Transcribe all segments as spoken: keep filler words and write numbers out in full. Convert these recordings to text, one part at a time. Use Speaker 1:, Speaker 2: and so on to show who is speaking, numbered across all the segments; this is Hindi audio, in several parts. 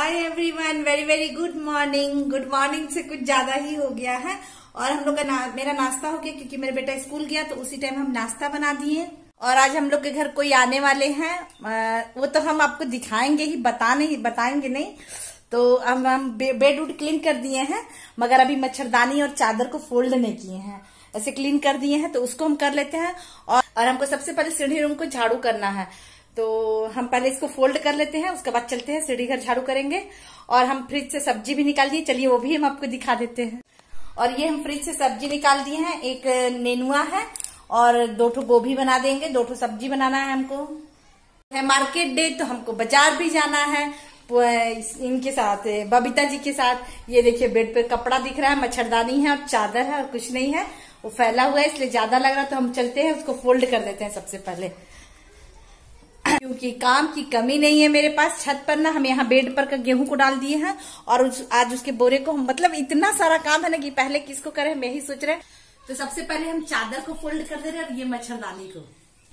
Speaker 1: हाय everyone, very very good morning. Good morning से कुछ ज्यादा ही हो गया है और हम लोग का ना, मेरा नाश्ता हो गया क्योंकि मेरा बेटा स्कूल गया तो उसी टाइम हम नाश्ता बना दिए। और आज हम लोग के घर कोई आने वाले हैं, वो तो हम आपको दिखाएंगे ही, बता नहीं बताएंगे नहीं। तो हम हम बेड उड क्लीन कर दिए हैं, मगर अभी मच्छरदानी और चादर को फोल्ड नहीं किए हैं। ऐसे क्लीन कर दिए हैं तो उसको हम कर लेते हैं। और, और हमको सबसे पहले सीढ़ी रूम को झाड़ू करना है, तो हम पहले इसको फोल्ड कर लेते हैं, उसके बाद चलते हैं सीढ़ी घर झाड़ू करेंगे। और हम फ्रिज से सब्जी भी निकाल दिए, चलिए वो भी हम आपको दिखा देते हैं। और ये हम फ्रिज से सब्जी निकाल दिए हैं, एक नेनुआ है और दो ठो गोभी बना देंगे, दो ठो सब्जी बनाना है हमको। है मार्केट डे तो हमको बाजार भी जाना है इनके साथ, बबीता जी के साथ। ये देखिए बेड पे कपड़ा दिख रहा है, मच्छरदानी है और चादर है और कुछ नहीं है, वो फैला हुआ है इसलिए ज्यादा लग रहा है। तो हम चलते हैं उसको फोल्ड कर देते हैं सबसे पहले, क्योंकि काम की कमी नहीं है मेरे पास। छत पर ना हम यहाँ बेड पर का गेहूं को डाल दिए हैं और उस, आज उसके बोरे को हम, मतलब इतना सारा काम है ना कि पहले किसको करें मैं ही सोच रहे। तो सबसे पहले हम चादर को फोल्ड कर दे रहे हैं और ये मच्छरदानी को।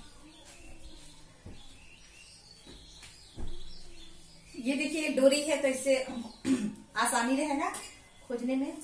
Speaker 1: ये देखिए डोरी है तो इससे आसानी रहेगा खोजने में।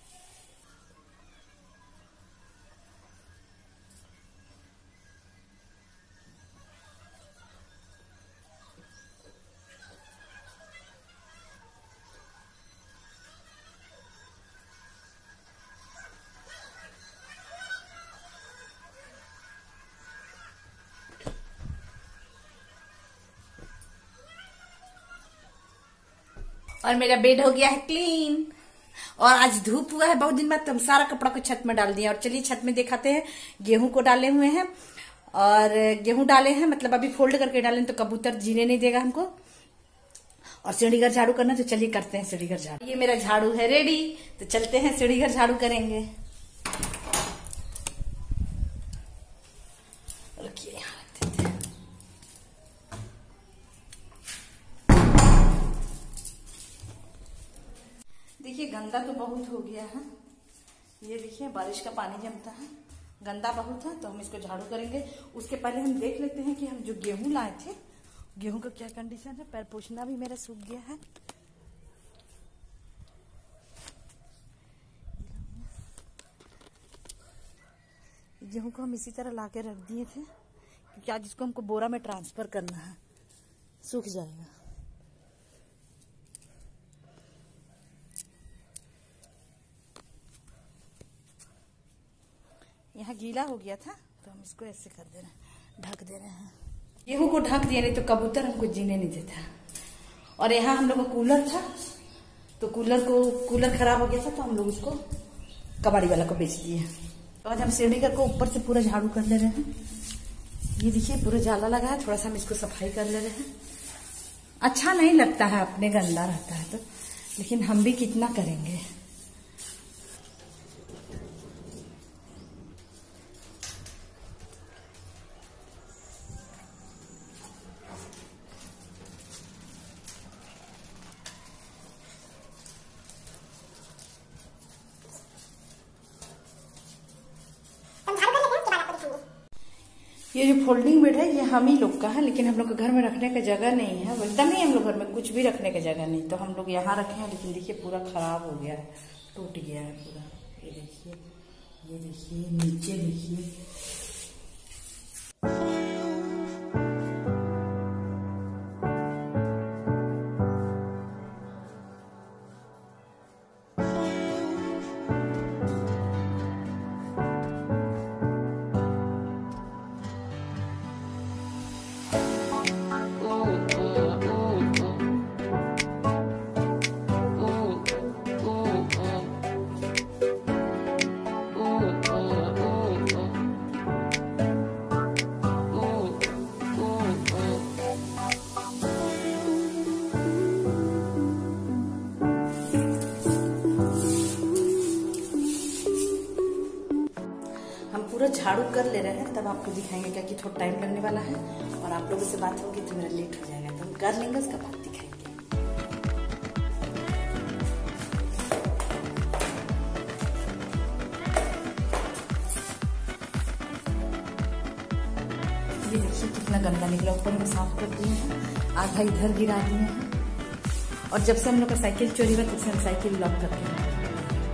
Speaker 1: और मेरा बेड हो गया है क्लीन। और आज धूप हुआ है बहुत दिन बाद, तो हम सारा कपड़ा को छत में डाल दिया। और चलिए छत में दिखाते हैं, गेहूं को डाले हुए हैं और गेहूं डाले हैं, मतलब अभी फोल्ड करके डालें तो कबूतर जीने नहीं देगा हमको। और सीढ़ी घर झाड़ू करना, तो चलिए करते हैं सीढ़ी घर झाड़ू। ये मेरा झाड़ू है रेडी, तो चलते हैं सीढ़ी घर झाड़ू करेंगे। रखिए यहाँ रख देते हैं। देखिए गंदा तो बहुत हो गया है, ये देखिए बारिश का पानी जमता है, गंदा बहुत है। तो हम इसको झाड़ू करेंगे। उसके पहले हम देख लेते हैं कि हम जो गेहूं लाए थे, गेहूं का क्या कंडीशन है। पैर पोछना भी मेरा सूख गया है। गेहूं को हम इसी तरह लाके रख दिए थे क्योंकि आज इसको हमको बोरा में ट्रांसफर करना है, सूख जाएगा। यहाँ गीला हो गया था तो हम इसको ऐसे कर दे रहे हैं, ढक दे रहे हैं। गेहूं को ढक दिया, नहीं तो कबूतर हमको जीने नहीं देता। और यहाँ हम लोग का कूलर था, तो कूलर को कूलर खराब हो गया था तो हम लोग उसको कबाड़ी वाला को बेच दिए। तो आज हम सीढ़ी को ऊपर से पूरा झाड़ू कर ले रहे हैं। ये देखिए पूरा जाला लगा है, थोड़ा सा हम इसको सफाई कर ले रहे हैं। अच्छा नहीं लगता है अपने गंदा रहता है तो, लेकिन हम भी कितना करेंगे। ये जो फोल्डिंग बेड है ये हम ही लोग का है, लेकिन हम लोग के घर में रखने का जगह नहीं है, एकदम ही हम लोग घर में कुछ भी रखने का जगह नहीं, तो हम लोग यहाँ रखे हैं। लेकिन देखिए पूरा खराब हो गया है, टूट गया है पूरा। ये देखिए, ये देखिए नीचे देखिए। पूरा झाड़ू कर ले रहे हैं, तब आपको दिखाएंगे क्या कि थोड़ा टाइम लगने वाला है और आप लोगों से बात होगी तो मेरा लेट हो जाएगा, तो हम कर लेंगे उसका बाद दिखाएंगे। ये देखिए कितना गंदा निकला, ऊपर में साफ कर दिए हैं, आधा इधर गिरा दिए हैं और जब से हम लोग का साइकिल चोरी हुआ तब से हम साइकिल लॉक करके रखते हैं।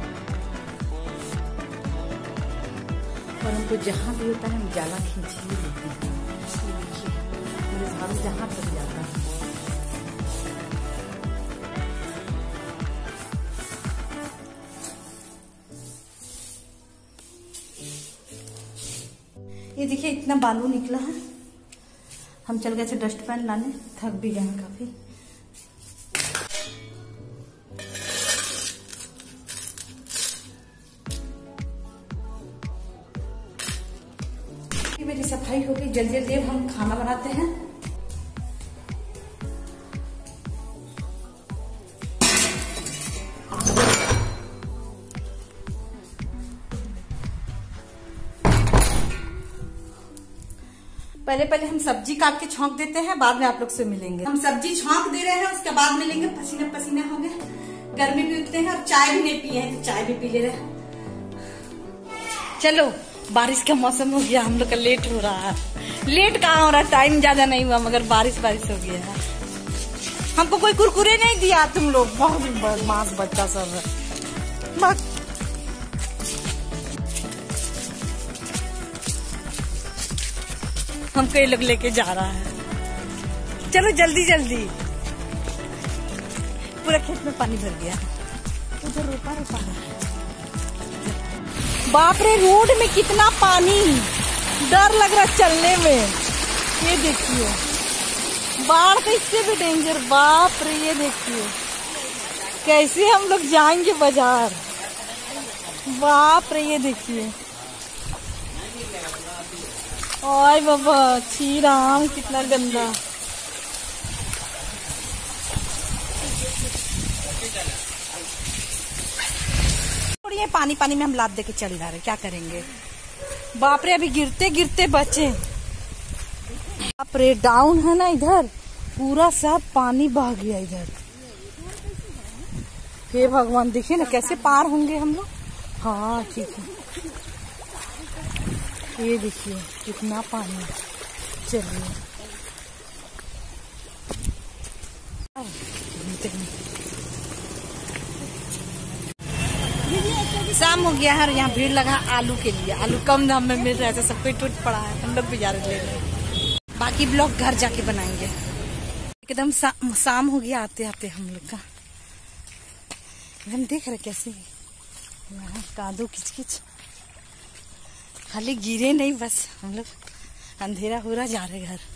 Speaker 1: और हमको जहाँ भी होता है हम जाला खींच ही लेते हैं। मेरे झाड़ू जहाँ तक जाता है। ये देखिए इतना बालू निकला है। हम चल गए थे डस्टबिन लाने, थक भी गए हैं काफी। मेरी सफाई हो गई, जल्दी जल्दी अब हम खाना बनाते हैं। पहले पहले हम सब्जी काट के छौंक देते हैं, बाद में आप लोग से मिलेंगे। हम सब्जी छौंक दे रहे हैं, उसके बाद मिलेंगे। पसीना पसीना हो गए, गर्मी भी उतने हैं और चाय भी नहीं पिए हैं तो चाय भी पी ले रहे। चलो, बारिश का मौसम हो गया, हम लोग का लेट हो रहा है। लेट कहाँ हो रहा है, टाइम ज्यादा नहीं हुआ मगर बारिश बारिश हो गया है। हमको कोई कुरकुरे नहीं दिया तुम लोग, बहुत बदमाश बच्चा सब है। हमको ये लोग लेके जा रहा है। चलो जल्दी जल्दी। पूरा खेत में पानी भर गया, उधर रोपा रोपा है। बाप रे, रोड में कितना पानी, डर लग रहा चलने में। ये देखिए बाढ़ तो इससे भी डेंजर। बाप रे, ये देखिए कैसे हम लोग जाएंगे बाजार। बाप रे, ये देखिए। ओए बाबा, छी राम, कितना गंदा। ये पानी पानी में हम लाद दे के चल जा रहे, क्या करेंगे। बाप रे, अभी गिरते गिरते बचे। बाप रे, डाउन है ना इधर, पूरा सब पानी बह गया इधर। हे भगवान, देखिए ना कैसे पार होंगे हम लोग। हाँ ठीक है, ये देखिए कितना पानी। चलिए शाम हो गया है और यहाँ भीड़ लगा आलू के लिए। आलू कम दाम में मिल रहा है, सब कोई टूट पड़ा है। हम लोग भी जा रहे हैं। बाकी ब्लॉग घर जाके बनाएंगे। एकदम शाम हो गया आते आते हम लोग का। हम देख रहे कैसे यहाँ कादो किच किच, खाली गिरे नहीं, बस हम लोग अंधेरा हो रहा जा रहे घर।